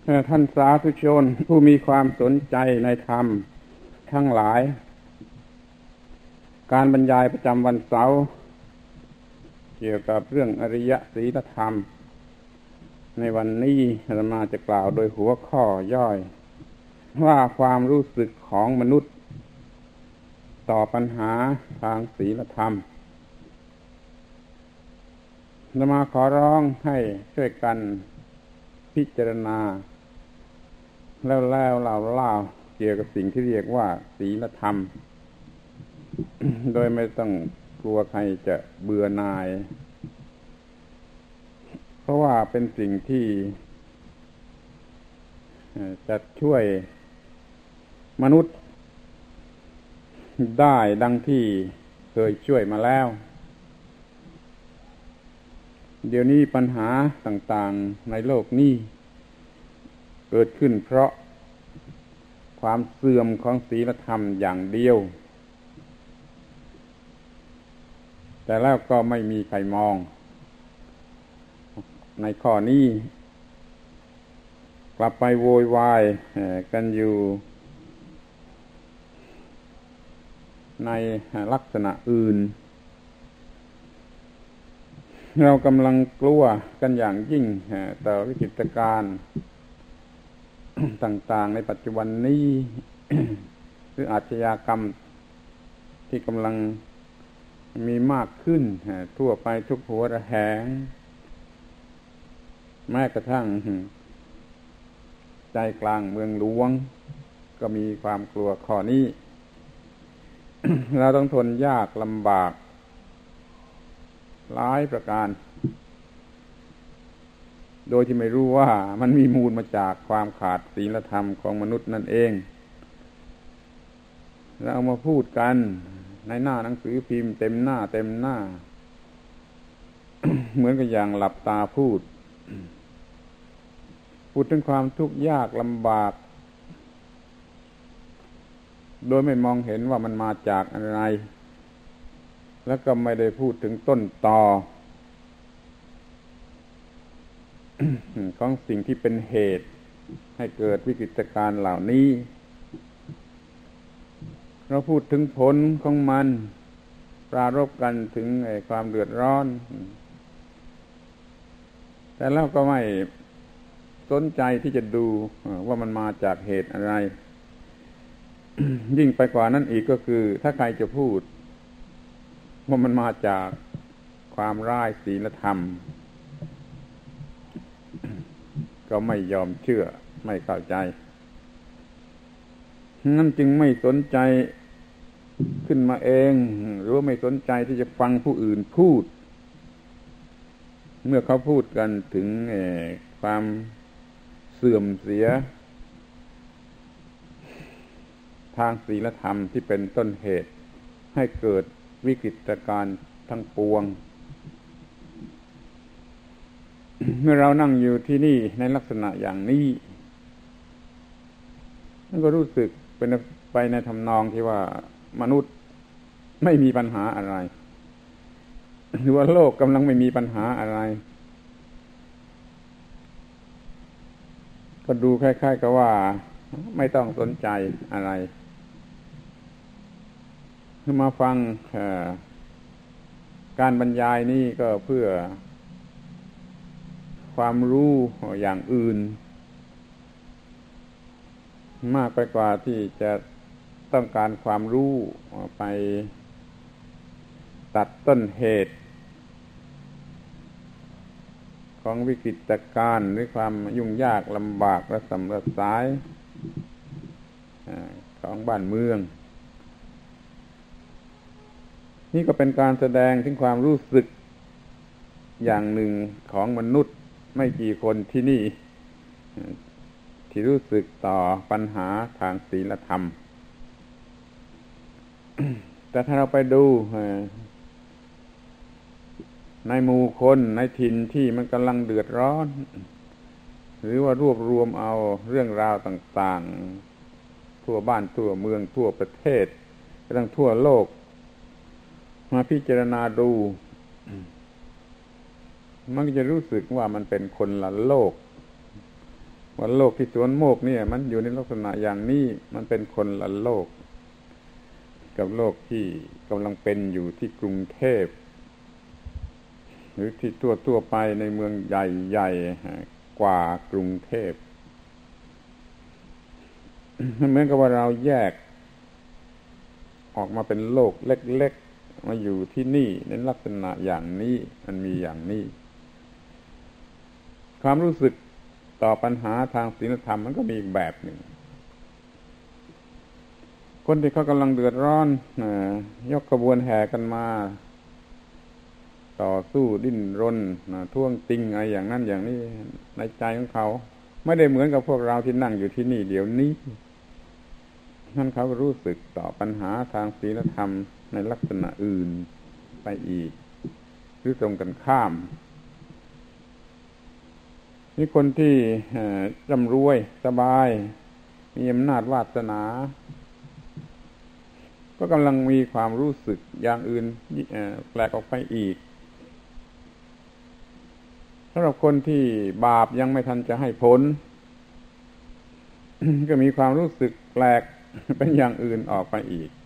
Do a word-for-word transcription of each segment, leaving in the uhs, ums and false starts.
ท่านสาธุชนผู้มีความสนใจในธรรมทั้งหลายการบรรยายประจำวันเสาร์เกี่ยวกับเรื่องอริยศีลธรรมในวันนี้อาตมาจะกล่าวโดยหัวข้อย่อยว่าความรู้สึกของมนุษย์ต่อปัญหาทางศีลธรรมอาตมาขอร้องให้ช่วยกันพิจารณาแล้วแล้วเล่าเล่าเกี่ยวกับสิ่งที่เรียกว่าศีลธรรม โดยไม่ต้องกลัวใครจะเบื่อหน่ายเพราะว่าเป็นสิ่งที่จะช่วยมนุษย์ได้ดังที่เคยช่วยมาแล้วเดี๋ยวนี้ปัญหาต่างๆในโลกนี้เกิดขึ้นเพราะความเสื่อมของศีลธรรมอย่างเดียวแต่แล้วก็ไม่มีใครมองในข้อนี้กลับไปโวยวายกันอยู่ในลักษณะอื่นเรากำลังกลัวกันอย่างยิ่งต่อวิกฤตการณ์ต่างๆในปัจจุบันนี้ หรืออาชญากรรมที่กำลังมีมากขึ้นทั่วไปทุกหัวระแหงแม้กระทั่งใจกลางเมืองหลวงก็มีความกลัวข้อนี้ เราต้องทนยากลำบากหลายประการโดยที่ไม่รู้ว่ามันมีมูลมาจากความขาดศีลธรรมของมนุษย์นั่นเองแล้วเอามาพูดกันในหน้าหนังสือพิมพ์เต็มหน้าเต็มหน้า เหมือนกับอย่างหลับตาพูด พูดถึงความทุกข์ยากลำบากโดยไม่มองเห็นว่ามันมาจากอะไรแล้วก็ไม่ได้พูดถึงต้นตอ ของสิ่งที่เป็นเหตุให้เกิดวิกฤตการณ์เหล่านี้เราพูดถึงผลของมันปรารภกันถึงความเดือดร้อนแต่แล้วก็ไม่สนใจที่จะดูว่ามันมาจากเหตุอะไร ยิ่งไปกว่านั้นอีกก็คือถ้าใครจะพูดว่ามันมาจากความร้ายศีลธรรมก็ไม่ยอมเชื่อไม่เข้าใจนั่นจึงไม่สนใจขึ้นมาเองหรือว่าไม่สนใจที่จะฟังผู้อื่นพูดเมื่อเขาพูดกันถึงความเสื่อมเสียทางศีลธรรมที่เป็นต้นเหตุให้เกิดวิกฤตการณ์ทั้งปวง เมื่อเรานั่งอยู่ที่นี่ในลักษณะอย่างนี้นั่นก็รู้สึกเป็นไปในทำนองที่ว่ามนุษย์ไม่มีปัญหาอะไรหรือว่าโลกกำลังไม่มีปัญหาอะไรก็ดูคล้ายๆกับว่าไม่ต้องสนใจอะไรมาฟังการบรรยายนี้ก็เพื่อความรู้อย่างอื่นมากไปกว่าที่จะต้องการความรู้ไปตัดต้นเหตุของวิกฤตการณ์หรือความยุ่งยากลำบากระสำระสายของบ้านเมืองนี่ก็เป็นการแสดงถึงความรู้สึกอย่างหนึ่งของมนุษย์ไม่กี่คนที่นี่ที่รู้สึกต่อปัญหาทางศีลธรรม แต่ถ้าเราไปดูในหมู่คนในถิ่นที่มันกำลังเดือดร้อนหรือว่ารวบรวมเอาเรื่องราวต่างๆทั่วบ้านทั่วเมืองทั่วประเทศกระทั่งทั่วโลกมาพิจารณาดู มันก็จะรู้สึกว่ามันเป็นคนละโลกว่าโลกที่สวนโมกเนี่ยมันอยู่ในลักษณะอย่างนี้มันเป็นคนละโลกกับโลกที่กำลังเป็นอยู่ที่กรุงเทพหรือที่ทั่วทั่วไปในเมืองใหญ่ๆกว่ากรุงเทพเหมือนกับว่าเราแยกออกมาเป็นโลกเล็กๆมาอยู่ที่นี่ในลักษณะอย่างนี้มันมีอย่างนี้ความรู้สึกต่อปัญหาทางศีลธรรมมันก็มีอีกแบบหนึ่งคนที่เขากำลังเดือดร้อนยกขบวนแห่กันมาต่อสู้ดิ้นรนท่วงติงอะไรอย่างนั้นอย่างนี้ในใจของเขาไม่ได้เหมือนกับพวกเราที่นั่งอยู่ที่นี่เดี๋ยวนี้นั่นเขารู้สึกต่อปัญหาทางศีลธรรมในลักษณะอื่นไปอีกหรือตรงกันข้ามนี่คนที่ร่ำรวยสบายมีอำนาจวาสนาก็กำลังมีความรู้สึกอย่างอื่นแปลกออกไปอีกสำหรับคนที่บาปยังไม่ทันจะให้ผล ก็มีความรู้สึกแปลกเป็นอย่างอื่นออกไปอีก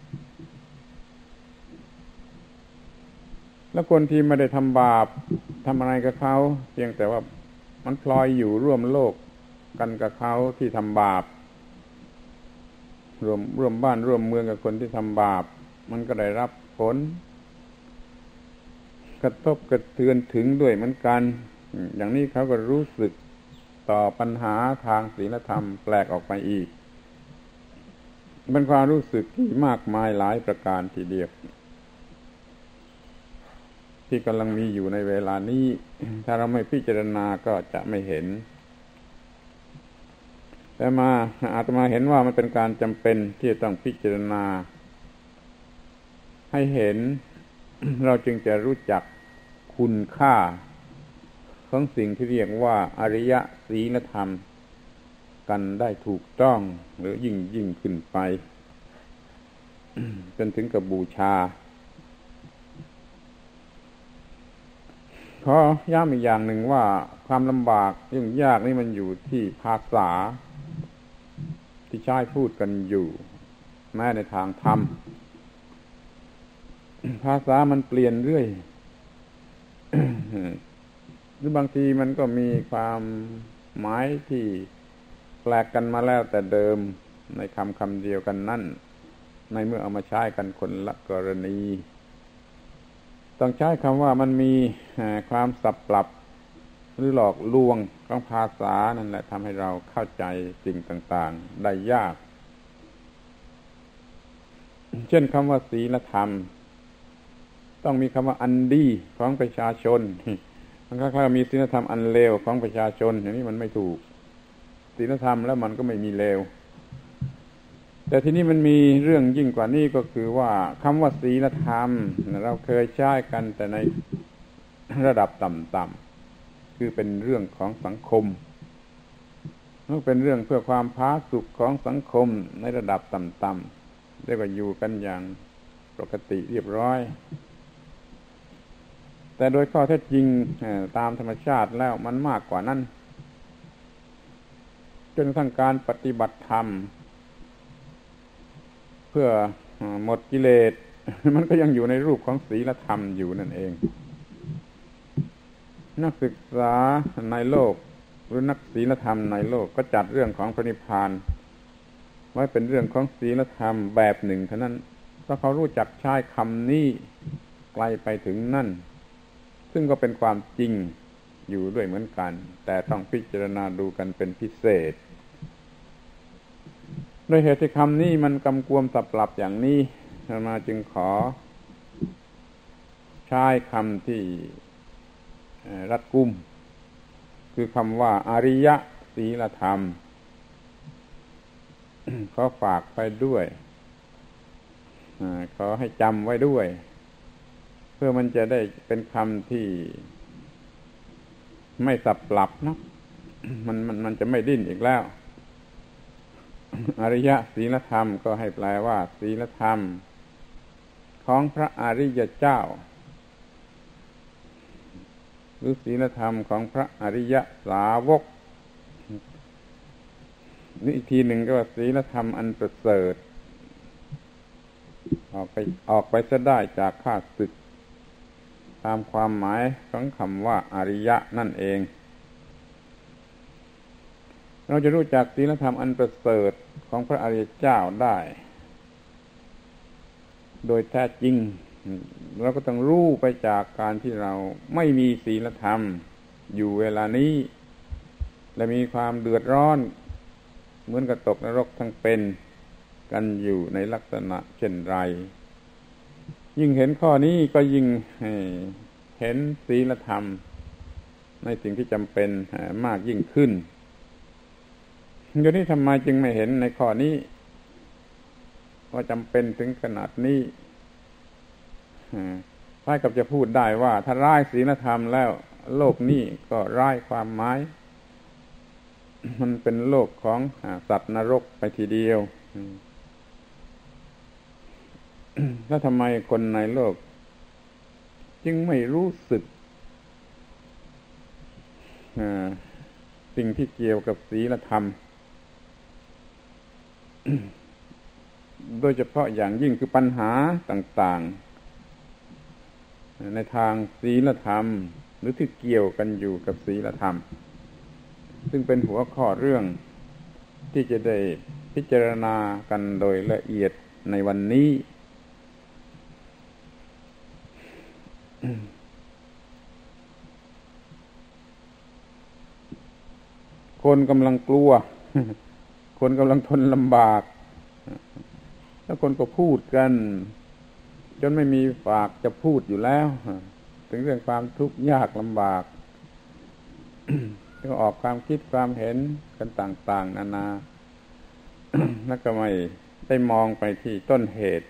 แล้วคนที่ไม่ได้ทำบาปทำอะไรกับเขาเพียงแต่ว่ามันพลอยอยู่ร่วมโลกกันกับเขาที่ทำบาปรวมร่วมบ้านร่วมเมืองกับคนที่ทำบาปมันก็ได้รับผลกระทบกระเทือนถึงด้วยเหมือนกันอย่างนี้เขาก็รู้สึกต่อปัญหาทางศีลธรรมแปลกออกไปอีกเป็นความรู้สึกที่มากมายหลายประการทีเดียวที่กำลังมีอยู่ในเวลานี้ถ้าเราไม่พิจารณาก็จะไม่เห็นแต่มาอาตมาเห็นว่ามันเป็นการจำเป็นที่จะต้องพิจารณาให้เห็น เราจึงจะรู้จักคุณค่าของสิ่งที่เรียกว่าอริยศีลธรรมกันได้ถูกต้องหรือยิ่งยิ่งขึ้นไป จนถึงกับบูชาขอย้ำอีกอย่างหนึ่งว่าความลำบากยุ่งยากนี่มันอยู่ที่ภาษาที่ใช้พูดกันอยู่แม้ในทางธรรม ภาษามันเปลี่ยนเรื่อย หรือบางทีมันก็มีความหมายที่แปลกกันมาแล้วแต่เดิมในคำคำเดียวกันนั่นในเมื่อเอามาใช้กันคนละกรณีต้องใช้คำว่ามันมีความสับปรับหรือหลอกลวงของภาษานั่นแหละทำให้เราเข้าใจสิ่งต่างๆได้ยากเช่นคำว่าศีลธรรมต้องมีคำว่าอันดีของประชาชนมันก็แค่มีศีลธรรมอันเลวของประชาชนอย่างนี้มันไม่ถูกศีลธรรมแล้วมันก็ไม่มีเลวแต่ที่นี้มันมีเรื่องยิ่งกว่านี้ก็คือว่าคำว่าศีลธรรมเราเคยใช้กันแต่ในระดับต่ำๆคือเป็นเรื่องของสังคมมันเป็นเรื่องเพื่อความผาสุกของสังคมในระดับต่ำๆเรียกว่าอยู่กันอย่างปกติเรียบร้อยแต่โดยข้อเท็จจริงตามธรรมชาติแล้วมันมากกว่านั้นจนทั้งการปฏิบัติธรรมเพื่อหมดกิเลสมันก็ยังอยู่ในรูปของศีลธรรมอยู่นั่นเองนักศึกษาในโลกหรือนักศีลธรรมในโลกก็จัดเรื่องของพระนิพพานไว้เป็นเรื่องของศีลธรรมแบบหนึ่งเท่านั้นเพราะเขารู้จักใช้คำนี้ไกลไปถึงนั่นซึ่งก็เป็นความจริงอยู่ด้วยเหมือนกันแต่ต้องพิจารณาดูกันเป็นพิเศษโดยเหตุที่คำนี้มันกำกวมสับปรับอย่างนี้อาตมาจึงขอใช้คำที่รัดกุมคือคำว่าอริยศีลธรรมขอฝากไปด้วยขอให้จำไว้ด้วยเพื่อมันจะได้เป็นคำที่ไม่สับปรับเนาะมันมันมันจะไม่ดิ้นอีกแล้วอริยศีลธรรมก็ให้แปลว่าศีลธรรมของพระอริยเจ้าหรือศีลธรรมของพระอริยสาวกนี่อีกทีหนึ่งก็ว่าศีลธรรมอันประเสริฐออกไปออกไปจะได้จากข้าศึกตามความหมายของคำว่าอริยะนั่นเองเราจะรู้จักศีลธรรมอันประเสริฐของพระอริยเจ้าได้โดยแท้จริงเราก็ต้องรู้ไปจากการที่เราไม่มีศีลธรรมอยู่เวลานี้และมีความเดือดร้อนเหมือนกับตกนรกทั้งเป็นกันอยู่ในลักษณะเช่นไรยิ่งเห็นข้อนี้ก็ยิ่งเห็นศีลธรรมในสิ่งที่จำเป็นมากยิ่งขึ้นเดี๋ยวนี้ทำไมจึงไม่เห็นในข้อนี้ว่าจำเป็นถึงขนาดนี้คล้ายกับจะพูดได้ว่าถ้าร้ายศีลธรรมแล้วโลกนี้ก็ร้ายความหมายมันเป็นโลกของสัตว์นรกไปทีเดียวแล้วทำไมคนในโลกจึงไม่รู้สึกสิ่งที่เกี่ยวกับศีลธรรมโดยเฉพาะอย่างยิ่งคือปัญหาต่างๆในทางศีลธรรมหรือที่เกี่ยวกันอยู่กับศีลธรรมซึ่งเป็นหัวข้อเรื่องที่จะได้พิจารณากันโดยละเอียดในวันนี้คนกำลังกลัวคนกำลังทนลำบากแล้วคนก็พูดกันจนไม่มีปากจะพูดอยู่แล้วถึงเรื่องความทุกข์ยากลำบากก็ออกความคิดความเห็นกันต่างๆนานาแล้วก็ไม่ได้มองไปที่ต้นเหตุ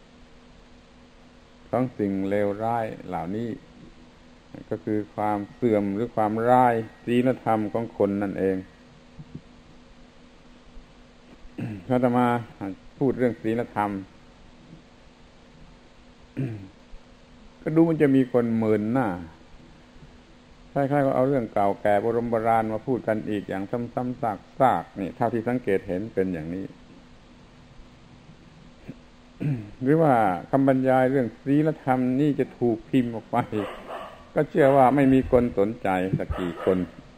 ของสิ่งเลวร้ายเหล่านี้ก็คือความเสื่อมหรือความร้ายศีลธรรมของคนนั่นเองเราจะมาพูดเรื่องศีลธรรมก็ดูมันจะมีคนหมื่นหน้าคล้ายๆก็เอาเรื่องเก่าแก่โบราณโบราณมาพูดกันอีกอย่างซ้ำๆซากๆนี่เท่าที่สังเกตเห็นเป็นอย่างนี้ หรือว่าคำบรรยายเรื่องศีลธรรมนี่จะถูกพิมพ์ออกไปก็เชื่อว่าไม่มีคนสนใจสักกี่คน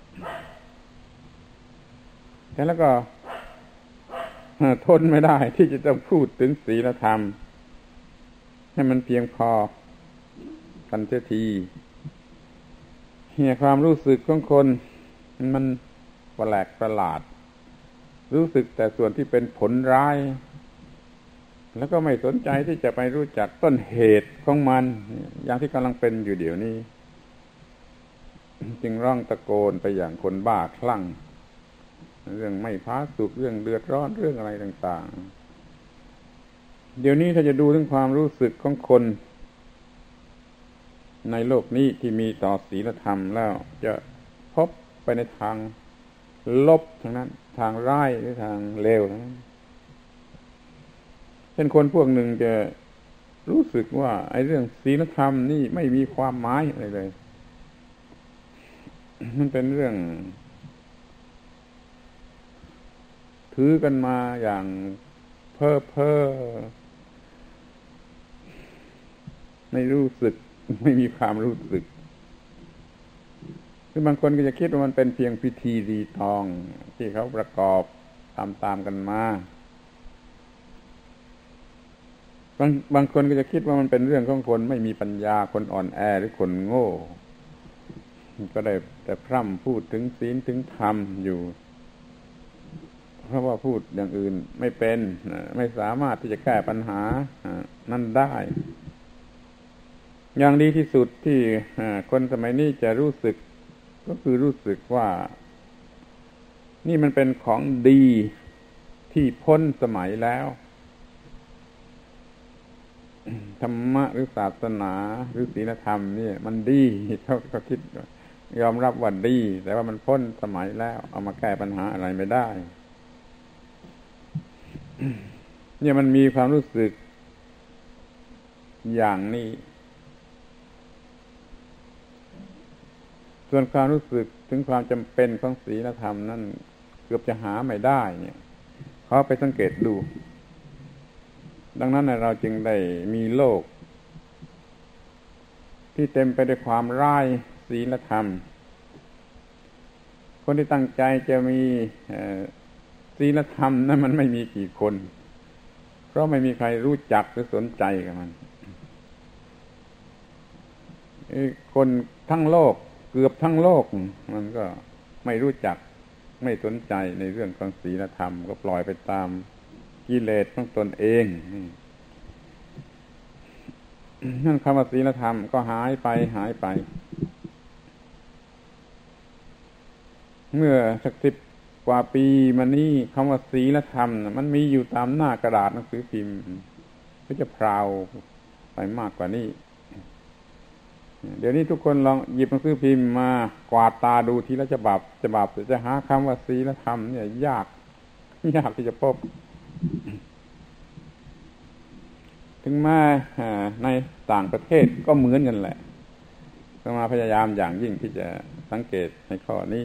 แต่แล้วก็ทนไม่ได้ที่จะต้องพูดถึงศีลธรรมให้มันเพียงพอกันเสียทีเนี่ยความรู้สึกของคนมันแปลกประหลาดรู้สึกแต่ส่วนที่เป็นผลร้ายแล้วก็ไม่สนใจที่จะไปรู้จักต้นเหตุของมันอย่างที่กำลังเป็นอยู่เดี๋ยวนี้จึงร้องตะโกนไปอย่างคนบ้าคลั่งเรื่องไม่ผาสุกเรื่องเดือดร้อนเรื่องอะไรต่างๆเดี๋ยวนี้ถ้าจะดูถึงความรู้สึกของคนในโลกนี้ที่มีต่อศีลธรรมแล้วจะพบไปในทางลบทั้งนั้นทางร้ายหรือทางเลวทั้งนั้นเช่นคนพวกหนึ่งจะรู้สึกว่าไอ้เรื่องศีลธรรมนี่ไม่มีความหมายอะไรเลยมันเป็นเรื่องถือกันมาอย่างเพ้อเพ้อไม่รู้สึกไม่มีความรู้สึกคือบางคนก็จะคิดว่ามันเป็นเพียงพิธีรีตองที่เขาประกอบตามๆกันมาบางบางคนก็จะคิดว่ามันเป็นเรื่องของคนไม่มีปัญญาคนอ่อนแอหรือคนโง่ก็ได้แต่พร่ำพูดถึงศีลถึงธรรมอยู่เพราะว่าพูดอย่างอื่นไม่เป็นไม่สามารถที่จะแก้ปัญหานั่นได้อย่างดีที่สุดที่คนสมัยนี้จะรู้สึกก็คือรู้สึกว่านี่มันเป็นของดีที่พ้นสมัยแล้วธรรมะหรือศาสนาหรือศีลธรรมนี่มันดีเขาเขาคิดยอมรับว่าดีแต่ว่ามันพ้นสมัยแล้วเอามาแก้ปัญหาอะไรไม่ได้เนี่ยมันมีความรู้สึกอย่างนี้ส่วนความรู้สึกถึงความจำเป็นของศีลธรรมนั่นเกือบจะหาไม่ได้เนี่ยเขาไปสังเกตดูดังนั้นเราจึงได้มีโลกที่เต็มไปด้วยความร้ายศีลธรรมคนที่ตั้งใจจะมีศีลธรรมนั้นมันไม่มีกี่คนเพราะไม่มีใครรู้จักหรือสนใจกับมันคนทั้งโลกเกือบทั้งโลกมันก็ไม่รู้จักไม่สนใจในเรื่องของศีลธรรมก็ปล่อยไปตามกิเลสของตนเองนั่นคำว่าศีลธรรมก็หายไปหายไปเมื่อสักสิบกว่าปีมานี้คำว่าศีลธรรมมันมีอยู่ตามหน้ากระดาษหนังสือพิมพ์ก็จะพราวไปมากกว่านี้เดี๋ยวนี้ทุกคนลองหยิบหนังสือพิมพ์มากวาดตาดูทีละฉบับฉบับจะหาคำว่าศีลธรรมเนี่ยยากยากที่จะพบถึงแม้ในต่างประเทศก็เหมือนกันแหละก็มาพยายามอย่างยิ่งที่จะสังเกตในข้อนี้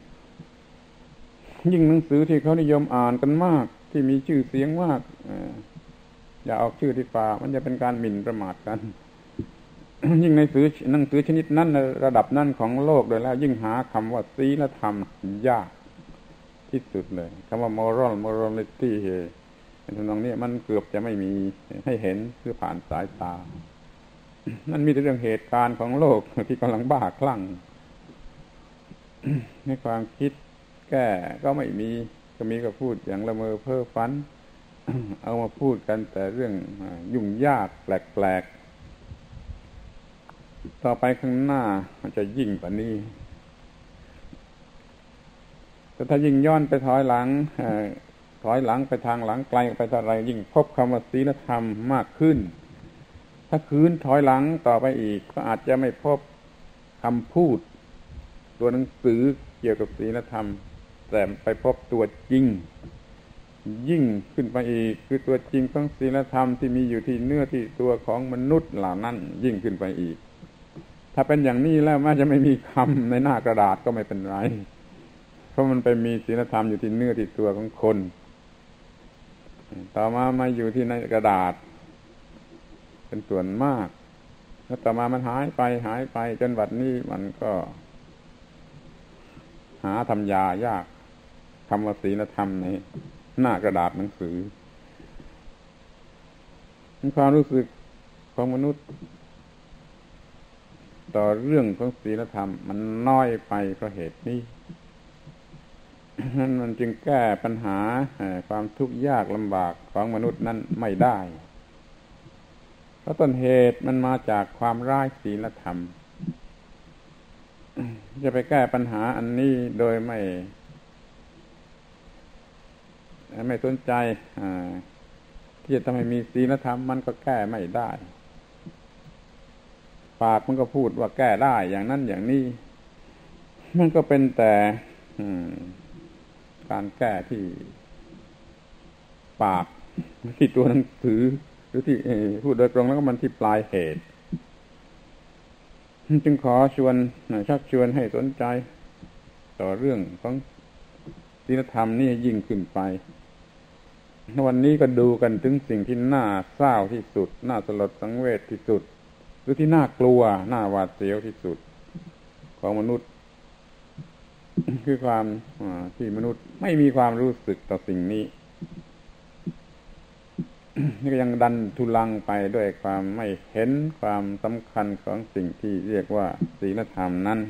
ยิ่งหนังสือที่เขานิยมอ่านกันมากที่มีชื่อเสียงมากอย่าออกชื่อที่ฟ้ามันจะเป็นการหมิ่นประมาทกันยิ่งในสื่อหนังสือชนิดนั้นระดับนั้นของโลกโดยแล้วยิ่งหาคำว่าศีลธรรมยากที่สุดเลยคำว่า moral morality ในทำนองนี้มันเกือบจะไม่มีให้เห็นคือผ่านสายตานั่นมีแต่เรื่องเหตุการณ์ของโลกที่กำลังบ้าคลั่งในความคิดแก้ก็ไม่มีก็มีก็พูดอย่างละเมอเพ้อฝันเอามาพูดกันแต่เรื่องยุ่งยากแปลกๆต่อไปข้างหน้ามันจะยิ่งกว่านี้แต่ถ้ายิ่งย้อนไปถอยหลังถอยหลังไปทางหลังไกลไปเท่าไรยิ่งพบคำว่าศีลธรรมมากขึ้นถ้าคืนถอยหลังต่อไปอีกก็อาจจะไม่พบคำพูดตัวหนังสือเกี่ยวกับศีลธรรมแต่ไปพบตัวจริงยิ่งขึ้นไปอีกคือตัวจริงของศีลธรรมที่มีอยู่ที่เนื้อที่ตัวของมนุษย์เหล่านั้นยิ่งขึ้นไปอีกถ้าเป็นอย่างนี้แล้วแม้จะไม่มีคำในหน้ากระดาษก็ไม่เป็นไรเพราะมันไปมีศีลธรรมอยู่ที่เนื้อที่ตัวของคนต่อมามาอยู่ที่ในกระดาษเป็นส่วนมากแล้วต่อมามันหายไปหายไปจนบัดนี้มันก็หาทำยายากคำว่าศีลธรรมในหน้ากระดาษหนังสือความรู้สึกของมนุษย์ต่อเรื่องของศีลธรรมมันน้อยไปเพราะเหตุนี้นั่นมันจึงแก้ปัญหาความทุกข์ยากลำบากของมนุษย์นั้นไม่ได้เพราะต้นเหตุมันมาจากความร้ายศีลธรรมจะไปแก้ปัญหาอันนี้โดยไม่ไม่สนใจที่จะทำให้มีศีลธรรมมันก็แก้ไม่ได้ปากมันก็พูดว่าแก้ได้อย่างนั้นอย่างนี้มันก็เป็นแต่การแก้ที่ปากที่ตัวหนังสือหรือที่พูดโดยตรงแล้วก็มันที่ปลายเหตุจึงขอชวนชักชวนให้สนใจต่อเรื่องของศีลธรรมนี่ยิ่งขึ้นไปวันนี้ก็ดูกันถึงสิ่งที่น่าเศร้าที่สุดน่าสลดสังเวชที่สุดหรือที่น่ากลัวน่าหวาดเสียวที่สุดของมนุษย์คือความที่มนุษย์ไม่มีความรู้สึกต่อสิ่งนี้นี่ก็ยังดันทุลังไปด้วยความไม่เห็นความสำคัญของสิ่งที่เรียกว่าศีลธรรมนั้น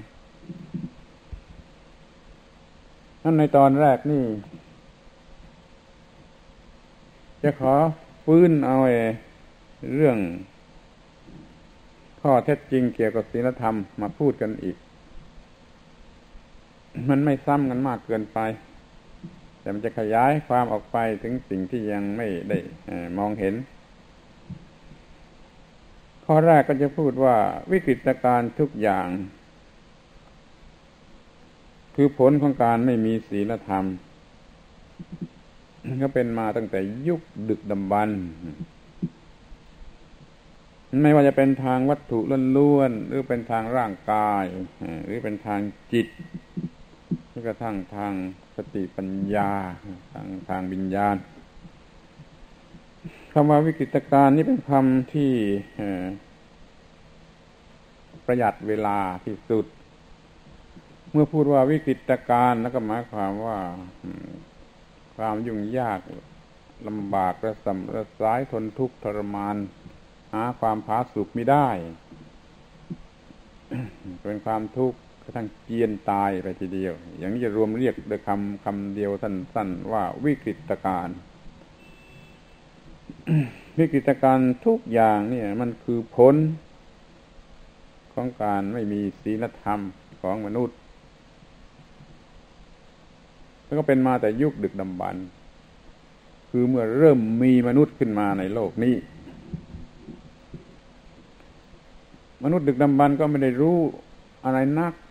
นั่นในตอนแรกนี่จะขอฟื้นเอาเรื่องข้อเท็จจริงเกี่ยวกับศีลธรรมมาพูดกันอีกมันไม่ซ้ำกันมากเกินไปแต่มันจะขยายความออกไปถึงสิ่งที่ยังไม่ได้มองเห็นข้อแรกก็จะพูดว่าวิกฤตการณ์ทุกอย่างคือผลของการไม่มีศีลธรรมก็เป็นมาตั้งแต่ยุคดึกดำบรรพ์ไม่ว่าจะเป็นทางวัตถุล้วนๆหรือเป็นทางร่างกายหรือเป็นทางจิตกระทั่งทางสติปัญญาทางทางวิญญาณคำว่าวิกฤตการณ์นี้เป็นคำที่ประหยัดเวลาที่สุดเมื่อพูดว่าวิกฤตการณ์แล้วก็หมายความว่าความยุ่งยากลำบากระสำระสายทนทุกข์ทรมานหาความผาสุกไม่ได้เป็นความทุกข์กระทั่งเจียนตายไปทีเดียวอย่างนี้จะรวมเรียกโดยคำคำเดียวสั้นๆว่าวิกฤตการณ์ วิกฤตการณ์ทุกอย่างเนี่ยมันคือผลของการไม่มีศีลธรรมของมนุษย์แล้วก็เป็นมาแต่ยุคดึกดำบรรพ์คือเมื่อเริ่มมีมนุษย์ขึ้นมาในโลกนี้มนุษย์ดึกดำบรรพ์ก็ไม่ได้รู้อะไรนัก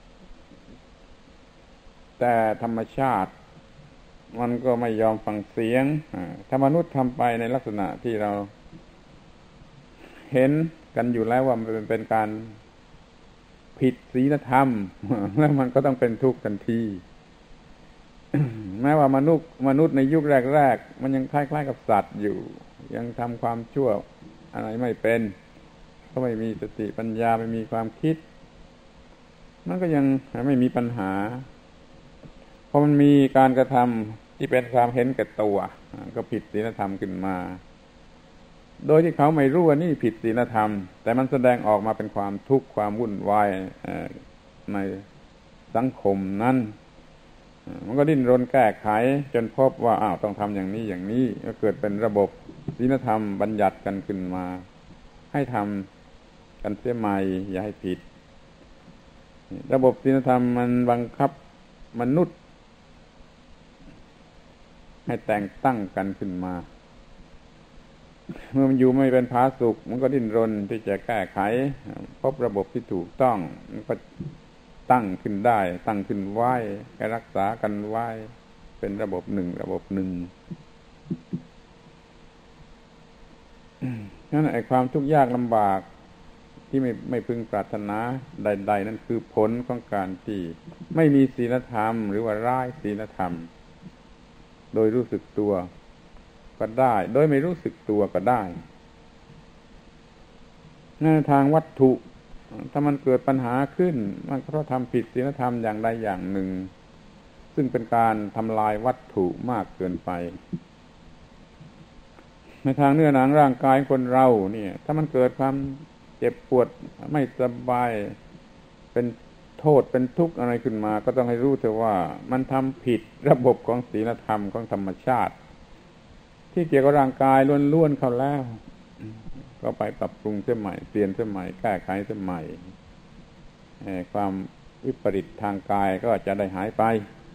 แต่ธรรมชาติมันก็ไม่ยอมฟังเสียงถ้ามนุษย์ทำไปในลักษณะที่เราเห็นกันอยู่แล้วว่ามันเป็นการผิดศีลธรรมแล้วมันก็ต้องเป็นทุกข์ทันทีแม้ว่ามนุษย์มนุษย์ในยุคแรกๆมันยังคล้ายๆกับสัตว์อยู่ยังทำความชั่วอะไรไม่เป็นก็ไม่มีสติปัญญาไม่มีความคิดมันก็ยังไม่มีปัญหาพอมันมีการกระทำที่เป็นความเห็นแก่ตัวก็ผิดศีลธรรมขึ้นมาโดยที่เขาไม่รู้ว่านี่ผิดศีลธรรมแต่มันแสดงออกมาเป็นความทุกข์ความวุ่นวายในสังคมนั้นมันก็ดิ้นรนแก้ไขจนพบว่าอ้าวต้องทำอย่างนี้อย่างนี้ก็เกิดเป็นระบบศีลธรรมบัญญัติกันขึ้นมาให้ทำกันเสียใหม่อย่าให้ผิดระบบศีลธรรมมันบังคับมนุษย์ให้แต่งตั้งกันขึ้นมาเมื่อมันอยู่ไม่เป็นผาสุกมันก็ดิ้นรนที่จะแก้ไขพบระบบที่ถูกต้องมันก็ตั้งขึ้นได้ตั้งขึ้นไว้ให้รักษากันไว้เป็นระบบหนึ่งระบบหนึ่งนั่นไอ้ความทุกข์ยากลำบากที่ไม่ไม่พึงปรารถนาใดๆนั่นคือผลของการที่ไม่มีศีลธรรมหรือว่าร้ายศีลธรรมโดยรู้สึกตัวก็ได้โดยไม่รู้สึกตัวก็ได้ในทางวัตถุถ้ามันเกิดปัญหาขึ้นมันก็เพราะทำผิดศีลธรรมอย่างใดอย่างหนึ่งซึ่งเป็นการทำลายวัตถุมากเกินไปในทางเนื้อหนังร่างกายคนเราเนี่ยถ้ามันเกิดความเจ็บปวดไม่สบายเป็นโทษเป็นทุกข์อะไรขึ้นมาก็ต้องให้รู้เถอะว่ามันทำผิดระบบของศีลธรรมของธรรมชาติที่เกี่ยวกับร่างกายล้วนๆเข้าแล้วก็ไปปรับปรุงเสียใหม่เปลี่ยนเสียใหม่แก้ไขเสียใหม่ความวิปริตทางกายก็จะได้หายไป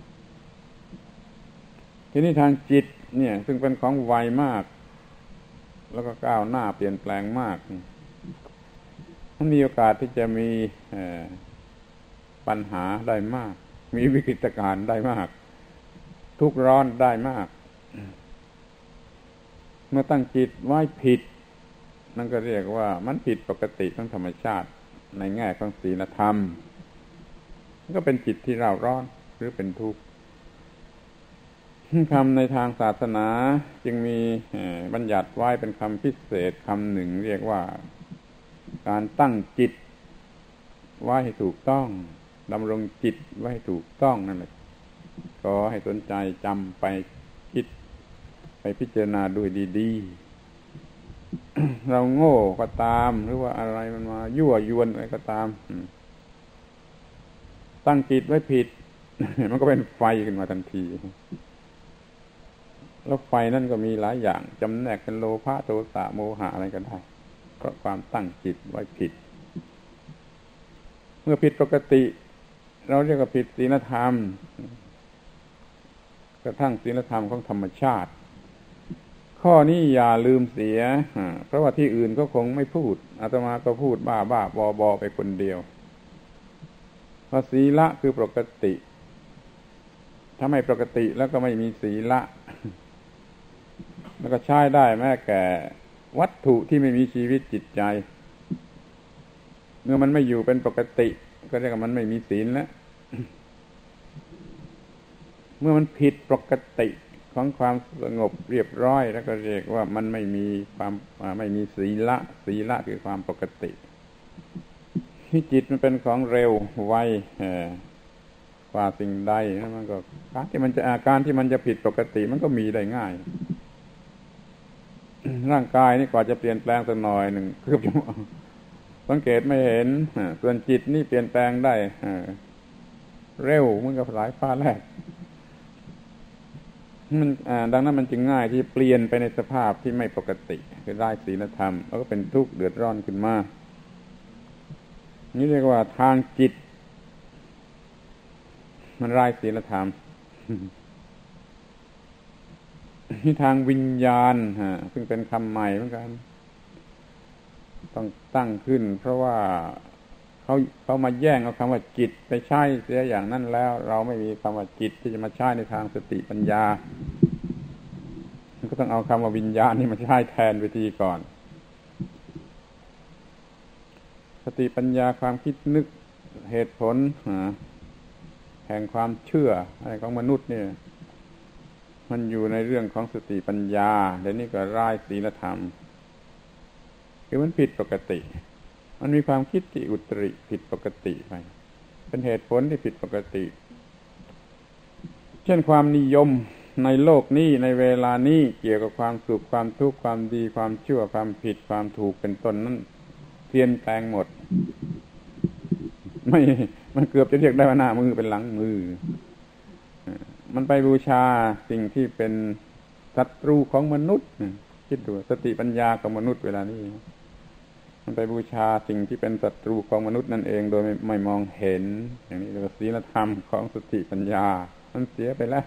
ทีนี้ทางจิตเนี่ยซึ่งเป็นของไวมากแล้วก็ก้าวหน้าเปลี่ยนแปลงมากมันมีโอกาสที่จะมีปัญหาได้มากมีวิกฤตการณ์ได้มากทุกข์ร้อนได้มากเมื่อตั้งจิตไว้ผิดนั่นก็เรียกว่ามันผิดปกติของธรรมชาติในแง่ของศีลธรรมมันก็เป็นจิตที่เร่าร้อนหรือเป็นทุกข์คำในทางศาสนาจึงมีบัญญัติไว้เป็นคำพิเศษคำหนึ่งเรียกว่าการตั้งจิตไว้ให้ถูกต้องดำรงจิตไว้ให้ถูกต้องนั่นแหละก็ให้สนใจจำไปคิดไปพิจารณาดูดีๆ เราโง่ก็ตามหรือว่าอะไรมันมายั่วยวนอะไรก็ตามตั้งจิตไว้ผิด มันก็เป็นไฟขึ้นมาทันทีแล้วไฟนั่นก็มีหลายอย่างจำแนกเป็นโลภะโทสะโมหะอะไรก็ได้เพราะความตั้งจิตไว้ผิดเมื่อผิดปกติเราเรียกว่าผิดศีลธรรมกระทั่งศีลธรรมของธรรมชาติข้อนี้อย่าลืมเสียเพราะว่าที่อื่นก็คงไม่พูดอาตมาก็พูดบ้าบ้าบอบอไปคนเดียวว่าศีละคือปกติถ้าไม่ปกติแล้วก็ไม่มีศีละแล้วก็ใช้ได้แม้แก่วัตถุที่ไม่มีชีวิตจิตใจเมื่อมันไม่อยู่เป็นปกติก็เรียกว่ามันไม่มีศีลแล้วเมื่อมันผิดปกติของความสงบเรียบร้อยแล้วก็เรียกว่ามันไม่มีความไม่มีศีละศีละคือความปกติที่จิตมันเป็นของเร็วไวกว่าสิ่งใดนะมันก็การที่มันจะอาการที่มันจะผิดปกติมันก็มีได้ง่ายร่างกายนี่กว่าจะเปลี่ยนแปลงสักหน่อยหนึ่งคือสังเกตไม่เห็นส่วนจิตนี่เปลี่ยนแปลงได้เร็วเหมือนกับสายฟ้าแลบมันดังนั้นมันจึงง่ายที่เปลี่ยนไปในสภาพที่ไม่ปกติคือได้ศีลธรรมแล้วก็เป็นทุกข์เดือดร้อนขึ้นมานี่เรียกว่าทางจิตมันไร้ศีลธรรมที่ทางวิญญาณฮะซึ่งเป็นคำใหม่เหมือนกันต้องตั้งขึ้นเพราะว่าเขาเขามาแย่งเอาคำว่าจิตไปใช้เสียอย่างนั้นแล้วเราไม่มีคำว่าจิตที่จะมาใช้ในทางสติปัญญาก็ต้องเอาคำว่าวิญญาณนี่มาใช้แทนไปทีก่อนสติปัญญาความคิดนึกเหตุผลแห่งความเชื่ออะไรของมนุษย์เนี่ยมันอยู่ในเรื่องของสติปัญญาเดี๋ยวนี้ก็ไร้ศีลธรรมคือมันผิดปกติมันมีความคิดที่อุตริผิดปกติไปเป็นเหตุผลที่ผิดปกติเช่นความนิยมในโลกนี้ในเวลานี้เกี่ยวกับความสุขความทุกข์ความดีความชั่วความผิดความถูกเป็นต้นนั้นเปลี่ยนแปลงหมดไม่มันเกือบจะเรียกได้ว่าหน้ามือเป็นหลังมือมันไปบูชาสิ่งที่เป็นศัตรูของมนุษย์คิดดูสติปัญญาของมนุษย์เวลานี้มันไปบูชาสิ่งที่เป็นศัตรูของมนุษย์นั่นเองโดยไม่ไม่มองเห็นอย่างนี้เรียกว่าศีลธรรมของสติปัญญามันเสียไปแล้ว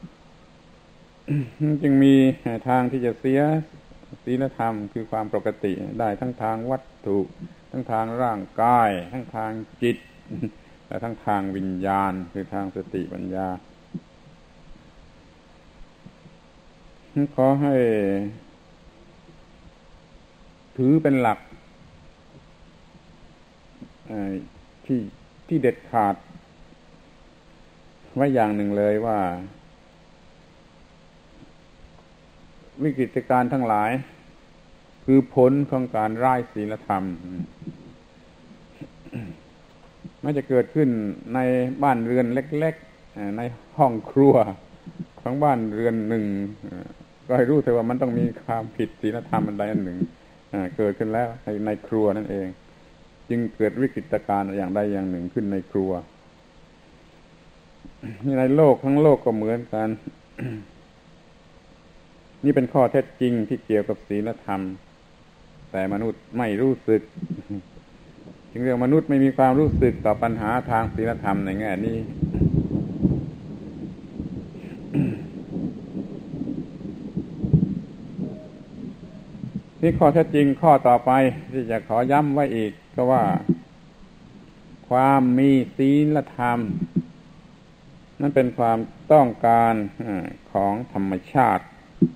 จึงมีทางที่จะเสียศีลธรรมคือความปกติได้ทั้งทางวัตถุทั้งทางร่างกายทั้งทางจิตและทั้งทางวิญญาณคือทางสติปัญญาขอให้ถือเป็นหลักที่ที่เด็ดขาดไว้อย่างหนึ่งเลยว่าวิกฤตการณ์ทั้งหลายคือผลของการไร้ศีลธรรมไม่จะเกิดขึ้นในบ้านเรือนเล็กๆในห้องครัวของบ้านเรือนหนึ่งก็ให้รู้แต่ว่ามันต้องมีความผิดศีลธรรมอันใดอันหนึ่งเกิดขึ้นแล้วในครัวนั่นเองจึงเกิดวิกฤตการณ์อย่างใดอย่างหนึ่งขึ้นในครัวในโลกทั้งโลกก็เหมือนกัน นี่เป็นข้อเท็จจริงที่เกี่ยวกับศีลธรรมแต่มนุษย์ไม่รู้สึกจึงเรียกมนุษย์ไม่มีความรู้สึกต่อปัญหาทางศีลธรรมในแง่นี้นี่ข้อเท็จจริงข้อต่อไปที่จะขอย้ำไว้อีกก็ว่าความมีศีลธรรมนั่นเป็นความต้องการของธรรมชาติ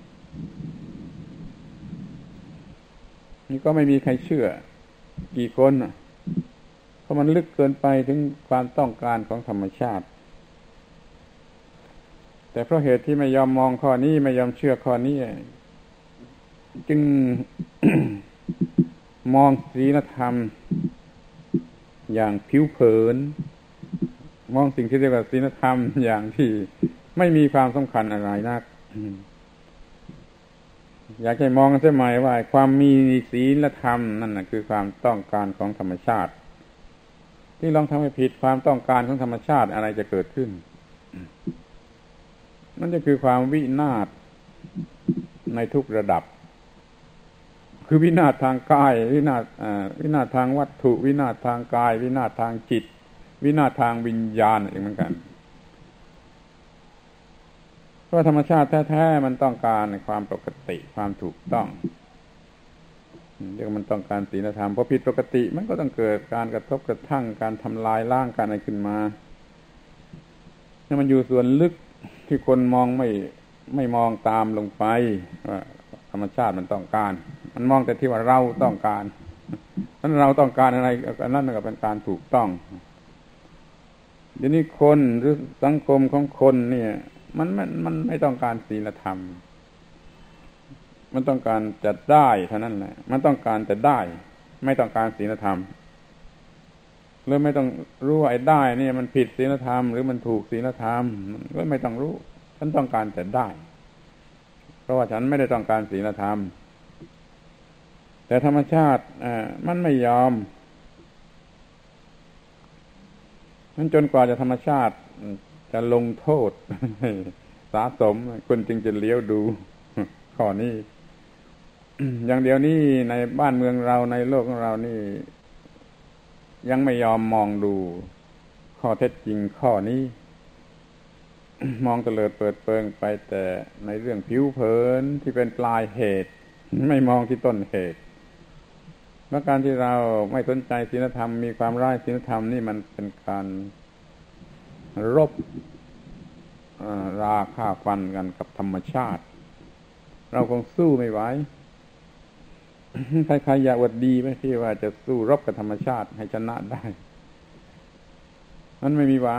นี่ก็ไม่มีใครเชื่อกี่คนเพราะมันลึกเกินไปถึงความต้องการของธรรมชาติแต่เพราะเหตุที่ไม่ยอมมองข้อนี้ไม่ยอมเชื่อข้อนี้จึง มองศีลธรรมอย่างผิวเผินมองสิ่งที่เรียกว่าศีลธรรมอย่างที่ไม่มีความสำคัญอะไรนัก อยากให้มองกันเสียใหม่ว่าความมีศีลธรรมนั่นน่ะคือความต้องการของธรรมชาติที่ลองทำให้ผิดความต้องการของธรรมชาติอะไรจะเกิดขึ้นนั่นจะคือความวินาศในทุกระดับคือวินาศทางกายวินาศวินาศทางวัตถุวินาศทางกายวินาศทางจิตวินาศทางวิญญาณเองเหมือนกันเพราะธรรมชาติแท้ๆมันต้องการความปกติความถูกต้องเรียกมันต้องการศีลธรรมพอผิดปกติมันก็ต้องเกิดการกระทบกระทั่งการทำลายล้างกันอะไรขึ้นมานี่มันอยู่ส่วนลึกที่คนมองไม่ไม่มองตามลงไปว่าธรรมชาติมันต้องการมันมองแต่ที่ว่าเราต้องการนั้นเราต้องการอะไรอันนั้นก็เป็นการถูกต้องเดี๋ยวนี้คนหรือสังคมของคนเนี่ยมันมันมันไม่ต้องการศีลธรรมมันต้องการจะได้เท่านั้นแหละมันต้องการจะได้ไม่ต้องการศีลธรรมหรือไม่ต้องรู้ว่าไอ้ได้นี่มันผิดศีลธรรมหรือมันถูกศีลธรรมก็ไม่ต้องรู้ฉันต้องการแต่ได้เพราะว่าฉันไม่ได้ต้องการศีลธรรมแต่ธรรมชาติอ่ามันไม่ยอมมันจนกว่าจะธรรมชาติจะลงโทษสะสมคุณจึงจะเลี้ยวดูข้อนี้อย่างเดียวนี้ในบ้านเมืองเราในโลกของเรานี่ยังไม่ยอมมองดูข้อเท็จจริงข้อนี้มองเตลิดเปิดเปิงไปแต่ในเรื่องผิวเผินที่เป็นปลายเหตุไม่มองที่ต้นเหตุเพราะการที่เราไม่สนใจศีลธรรมมีความร้ายศีลธรรมนี่มันเป็นการรบราฆ่าฟันกันกับธรรมชาติเราคงสู้ไม่ไหวใครๆอยากอวดดีไม่ใช่ว่าจะสู้รบกับธรรมชาติให้ชนะได้มันไม่มีหวัง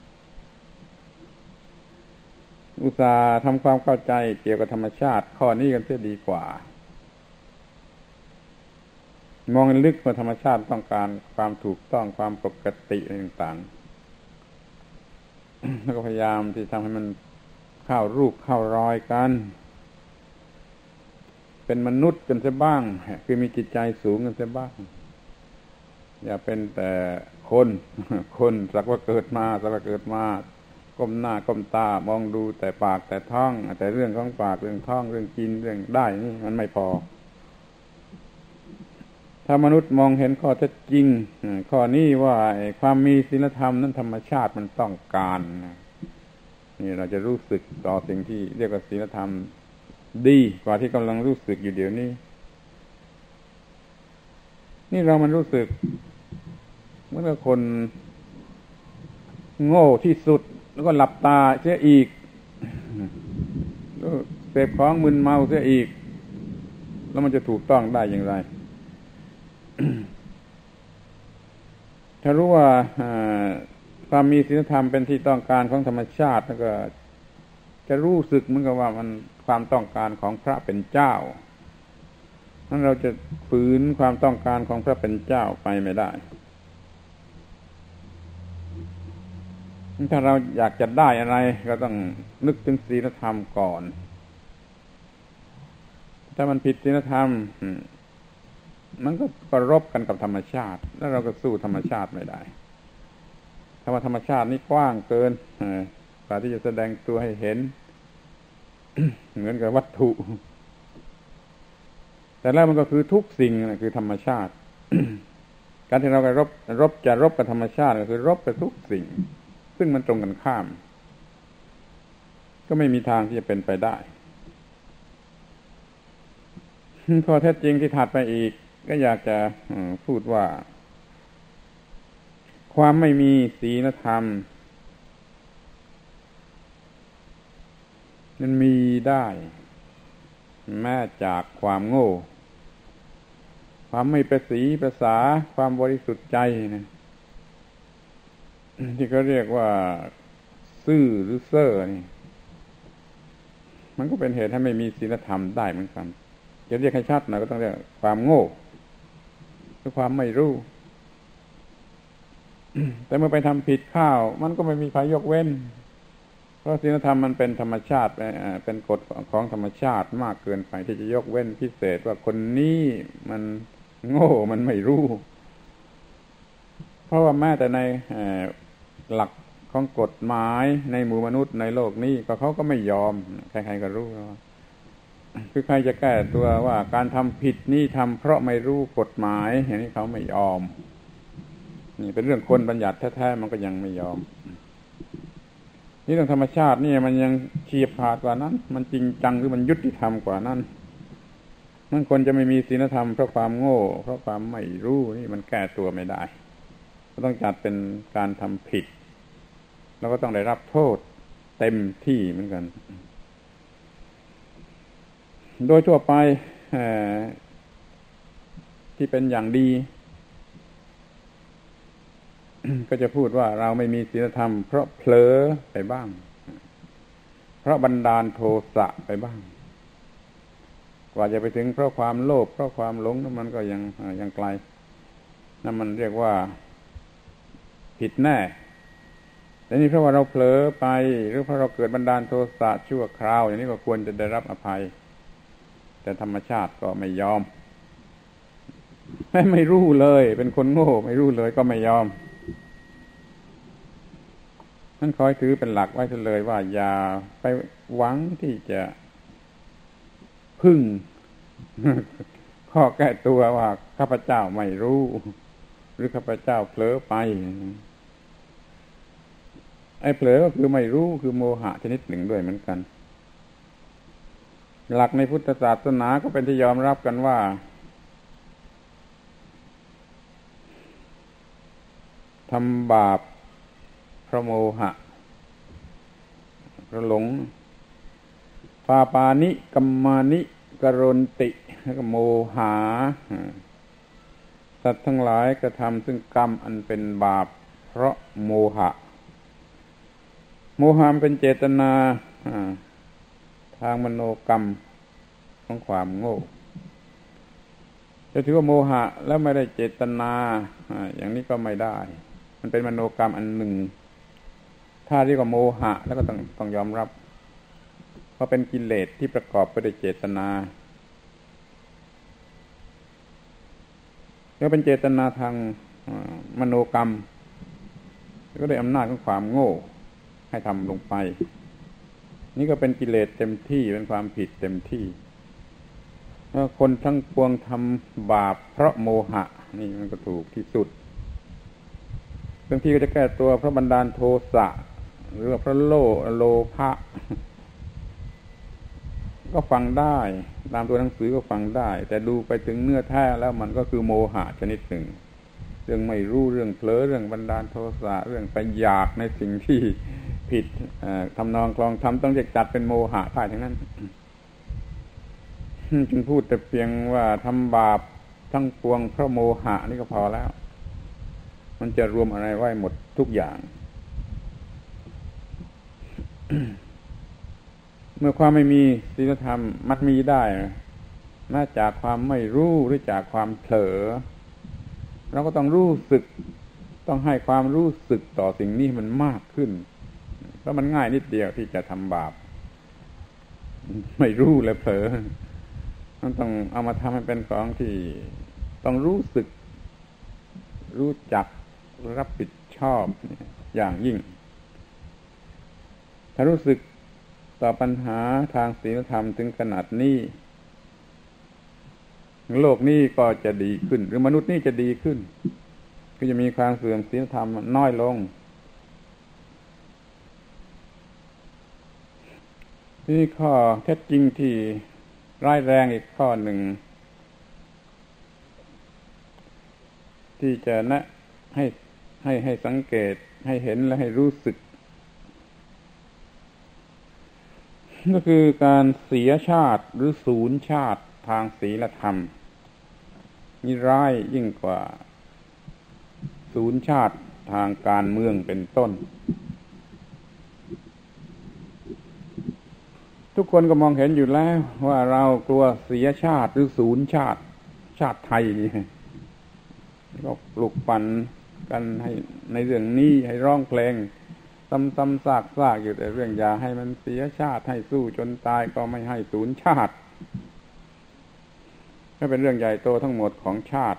อุตส่าห์ทำความเข้าใจเกี่ยวกับธรรมชาติข้อนี้กันเสียดีกว่ามองลึกว่าธรรมชาติต้องการความถูกต้องความปกติต่างๆแล้วก็พยายามที่ทำให้มันเข้ารูปเข้ารอยกันเป็นมนุษย์กันซะบ้างคือมีจิตใจสูงกันซะบ้างอย่าเป็นแต่คนคนสักว่าเกิดมาสักว่าเกิดมาก้มหน้าก้มตามองดูแต่ปากแต่ท้องแต่เรื่องของปากเรื่องท้องเรื่องกินเรื่องได้นี่มันไม่พอถ้ามนุษย์มองเห็นข้อเท็จจริงข้อนี้ว่าความมีศีลธรรมนั้นธรรมชาติมันต้องการนี่เราจะรู้สึกต่อสิ่งที่เรียกว่าศีลธรรมดีกว่าที่กำลังรู้สึกอยู่เดี๋ยวนี้นี่เรามันรู้สึกเมื่อคนโง่ที่สุดแล้วก็หลับตาเสียอีกเสพของมึนเมาเสียอีกแล้วมันจะถูกต้องได้อย่างไร ถ้ารู้ว่าความมีศีลธรรมเป็นที่ต้องการของธรรมชาติแล้วก็จะรู้สึกเหมือนกับว่ามันความต้องการของพระเป็นเจ้านั้นเราจะฝืนความต้องการของพระเป็นเจ้าไปไม่ได้ถ้าเราอยากจะได้อะไรก็ต้องนึกถึงศีลธรรมก่อนถ้ามันผิดศีลธรรมมันก็ประรบกันกับธรรมชาติแล้วเราก็สู้ธรรมชาติไม่ได้ถ้าว่าธรรมชาตินี่กว้างเกินกว่าที่จะแสดงตัวให้เห็น เหมือนกับวัตถุ แต่แล้วมันก็คือทุกสิ่งนะคือธรรมชาติ การที่เราไปรบรบจะรบกับธรรมชาติก็คือรบกับทุกสิ่งซึ่งมันตรงกันข้ามก็ไม่มีทางที่จะเป็นไปได้ข้อเท็จจริงที่ถัดไปอีกก็อยากจะพูดว่าความไม่มีศีลธรรมมันมีได้แม้จากความโง่ความไม่ประสีประสาความบริสุทธิ์ใจนะที่เขาเรียกว่าซื่อหรือเซ่อนี่มันก็เป็นเหตุให้ไม่มีศีลธรรมได้เหมือนกันจะเรียกให้ชัดหน่อยก็ต้องเรียกความโง่หรือความไม่รู้ แต่เมื่อไปทำผิดข้าวมันก็ไม่มีใครยกเว้นเพราะศีลธรรมมันเป็นธรรมชาติเป็นกฎของธรรมชาติมากเกินไปที่จะยกเว้นพิเศษว่าคนนี้มันโง่มันไม่รู้เพราะว่าแม้แต่ในหลักของกฎหมายในหมู่มนุษย์ในโลกนี้ก็เขาก็ไม่ยอมใครๆก็รู้คือใครจะแก้ตัวว่าการทำผิดนี่ทำเพราะไม่รู้กฎหมายอย่างนี้เขาไม่ยอมนี่เป็นเรื่องคนบัญญัติแท้ๆมันก็ยังไม่ยอมนี่เรื่องธรรมชาตินี่มันยังเฉียบขาดกว่านั้นมันจริงจังหรือมันยุติธรรมกว่านั้นมันคนจะไม่มีศีลธรรมเพราะความโง่เพราะความไม่รู้นี่มันแก้ตัวไม่ได้ก็ต้องจัดเป็นการทำผิดแล้วก็ต้องได้รับโทษเต็มที่เหมือนกันโดยทั่วไปที่เป็นอย่างดี ก็จะพูดว่าเราไม่มีศีลธรรมเพราะเผลอไปบ้างเพราะบันดาลโทสะไปบ้างกว่าจะไปถึงเพราะความโลภเพราะความหลงนั้นมันก็ยังยังไกลนั่นมันเรียกว่าผิดแน่แต่นี่เพราะว่าเราเผลอไปหรือเพราะเราเกิดบันดาลโทสะชั่วคราวอย่างนี้ก็ควรจะได้รับอภัยแต่ธรรมชาติก็ไม่ยอมไม่ไม่รู้เลยเป็นคนโง่ไม่รู้เลยก็ไม่ยอมนั่นคอยถือเป็นหลักไว้เลยว่าอย่าไปหวังที่จะพึ่งข้อแก้ตัวว่าข้าพเจ้าไม่รู้หรือข้าพเจ้าเผลอไปไอ้เผลอก็คือไม่รู้คือโมหะชนิดหนึ่งด้วยเหมือนกันหลักในพุทธศาสนาก็เป็นที่ยอมรับกันว่าทำบาปเพราะโมหะเพราะหลงปาปานิกัมมานิกรณติแล้วก็โมหะสัตว์ทั้งหลายกระทำซึ่งกรรมอันเป็นบาปเพราะโมหะโมหะเป็นเจตนาทางมโนกรรมของความโง่จะถือว่าโมหะแล้วไม่ได้เจตนาอย่างนี้ก็ไม่ได้มันเป็นมโนกรรมอันหนึ่งถ้าเรียกว่าโมหะแล้วก็ต้องต้องยอมรับเพราะเป็นกิเลสที่ประกอบไปด้วยเจตนาแล้วเป็นเจตนาทางมโนกรรมก็ได้อำนาจของความโง่ให้ทำลงไปนี่ก็เป็นกิเลสเต็มที่เป็นความผิดเต็มที่แล้วคนทั้งปวงทำบาปเพราะโมหะนี่มันก็ถูกที่สุดบางทีก็จะแก้ตัวเพราะบันดาลโทสะหรือว่าเพราะโลโลภะก็ฟังได้ตามตัวหนังสือก็ฟังได้แต่ดูไปถึงเนื้อแท้แล้วมันก็คือโมหะชนิดหนึ่งเรื่องไม่รู้เรื่องเผลอเรื่องบันดาลโทสะเรื่องไปอยากในสิ่งที่ผิดทำนองคลองทำต้องเรียกจัดเป็นโมหะได้ทั้งนั้นจึงพูดแต่เพียงว่าทำบาปทั้งปวงเพราะโมหะนี่ก็พอแล้วมันจะรวมอะไรไว้หมดทุกอย่าง เมื่อความไม่มีศีลธรรมมันมีได้น่าจากความไม่รู้หรือจากความเผลอเราก็ต้องรู้สึกต้องให้ความรู้สึกต่อสิ่งนี้มันมากขึ้นเพราะมันง่ายนิดเดียวที่จะทำบาปไม่รู้และเผลอมันต้องเอามาทำให้เป็นของที่ต้องรู้สึกรู้จักรับผิดชอบอย่างยิ่งถ้ารู้สึกต่อปัญหาทางศีลธรรมถึงขนาดนี้โลกนี้ก็จะดีขึ้นหรือมนุษย์นี่จะดีขึ้นก็จะมีความเสื่อมศีลธรรมน้อยลงนี่ข้อเท็จจริงที่ร้ายแรงอีกข้อหนึ่งที่จะแนะให้ให้ให้สังเกตให้เห็นและให้รู้สึกก็คือการเสียชาติหรือสูญชาติทางศีลธรรมนี่ร้ายยิ่งกว่าสูญชาติทางการเมืองเป็นต้นทุกคนก็มองเห็นอยู่แล้วว่าเรากลัวเสียชาติหรือสูญชาติชาติไทยนี่ก็ปลุกปั่นกันให้ในเรื่องนี้ให้ร้องเพลงซ้ำๆซากๆอยู่แต่เรื่องอย่าให้มันเสียชาติให้สู้จนตายก็ไม่ให้สูญชาติก็เป็นเรื่องใหญ่โตทั้งหมดของชาติ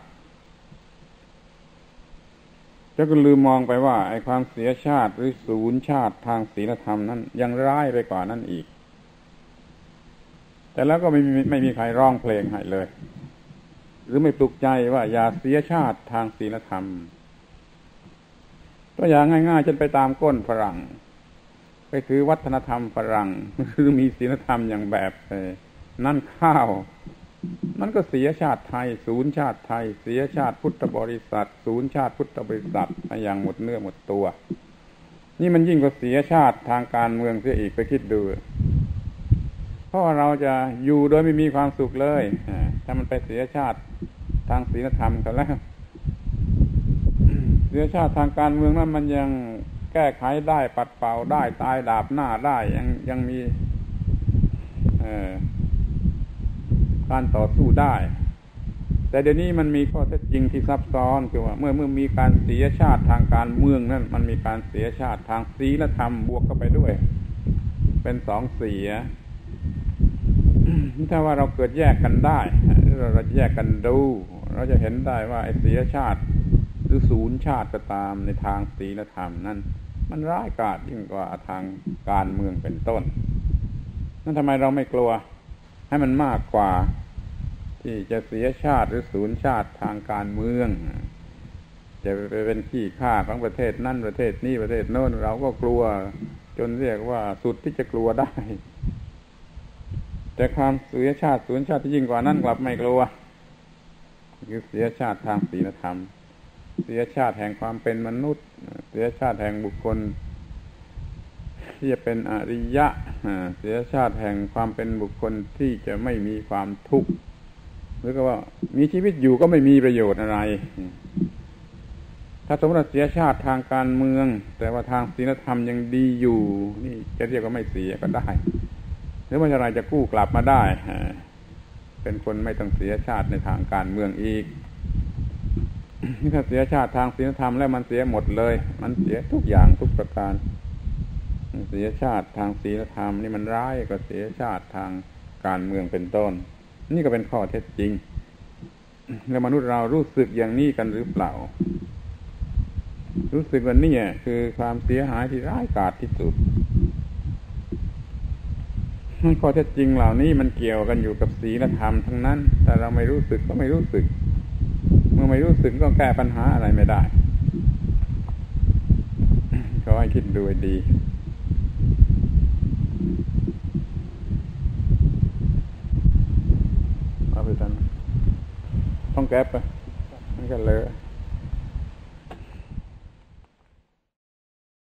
แล้วก็ลืมมองไปว่าไอ้ความเสียชาติหรือสูญชาติทางศีลธรรมนั้นยังร้ายไปกว่านั้นอีกแต่แล้วก็ไม่มีไม่มีใครร้องเพลงให้เลยหรือไม่ปลุกใจว่าอย่าเสียชาติทางศีลธรรมตัวอย่างง่ายๆจนไปตามก้นฝรั่งไปถือวัฒนธรรมฝรั่งหรือมีศีลธรรมอย่างแบบนั่นข้าวมันก็เสียชาติไทยสูญชาติไทยเสียชาติพุทธบริษัทสูญชาติพุทธบริษัทอย่างหมดเนื้อหมดตัวนี่มันยิ่งกว่าเสียชาติทางการเมืองเสียอีกไปคิดดูเพราะเราจะอยู่โดยไม่มีความสุขเลยถ้ามันไปเสียชาติทางศีลธรรมกันแล้วเสียชาติทางการเมืองนั้นมันยังแแก้ไขได้ปัดเป่าได้ตายดาบหน้าได้ยังยังมีการต่อสู้ได้แต่เดี๋ยวนี้มันมีข้อเท็จจริงที่ซับซ้อนคือว่าเมื่อเมื่อมีการเสียชาติทางการเมืองนั่นมันมีการเสียชาติทางศีลธรรมบวกเข้าไปด้วยเป็นสองเสียถ้าว่าเราเกิดแยกกันได้เราแยกกันดูเราจะเห็นได้ว่าไอ้เสียชาติหรือศูนย์ชาติก็ตามในทางศีลธรรมนั่นมันร้ายกาจยิ่งกว่าทางการเมืองเป็นต้นนั่นทำไมเราไม่กลัวให้มันมากกว่าที่จะเสียชาติหรือศูนย์ชาติทางการเมืองจะไปเป็นขี้ข้าของประเทศนั่นประเทศนี้ประเทศโน้นเราก็กลัวจนเรียกว่าสุดที่จะกลัวได้แต่ความเสียชาติศูนย์ชาติที่ยิ่งกว่านั้นกลับไม่กลัวคือเสียชาติทางศีลธรรมเสียชาติแห่งความเป็นมนุษย์เสียชาติแห่งบุคคลที่จะเป็นอริยะเสียชาติแห่งความเป็นบุคคลที่จะไม่มีความทุกข์หรือก็ว่ามีชีวิตอยู่ก็ไม่มีประโยชน์อะไรถ้าสมมติว่าเสียชาติทางการเมืองแต่ว่าทางศีลธรรมยังดีอยู่นี่จะเรียกว่าไม่เสียก็ได้หรือว่าอะไรจะกู้กลับมาได้เป็นคนไม่ต้องเสียชาติในทางการเมืองอีกถ้าเสียชาติทางศีลธรรมแล้วมันเสียหมดเลยมันเสียทุกอย่างทุกประการเสียชาติทางศีลธรรมนี่มันร้ายกว่าเสียชาติทางการเมืองเป็นต้นนี่ก็เป็นข้อเท็จจริงแล้วมนุษย์เรารู้สึกอย่างนี้กันหรือเปล่ารู้สึกว่านี่คือความเสียหายที่ร้ายกาจที่สุดข้อเท็จจริงเหล่านี้มันเกี่ยวกันอยู่กับศีลธรรมทั้งนั้นแต่เราไม่รู้สึกก็ไม่รู้สึกเมื่อไม่รู้สึกก็แก้ปัญหาอะไรไม่ได้ขอให้คิดดูดีเอาไปทันต้องแก้ไปมันก็เลย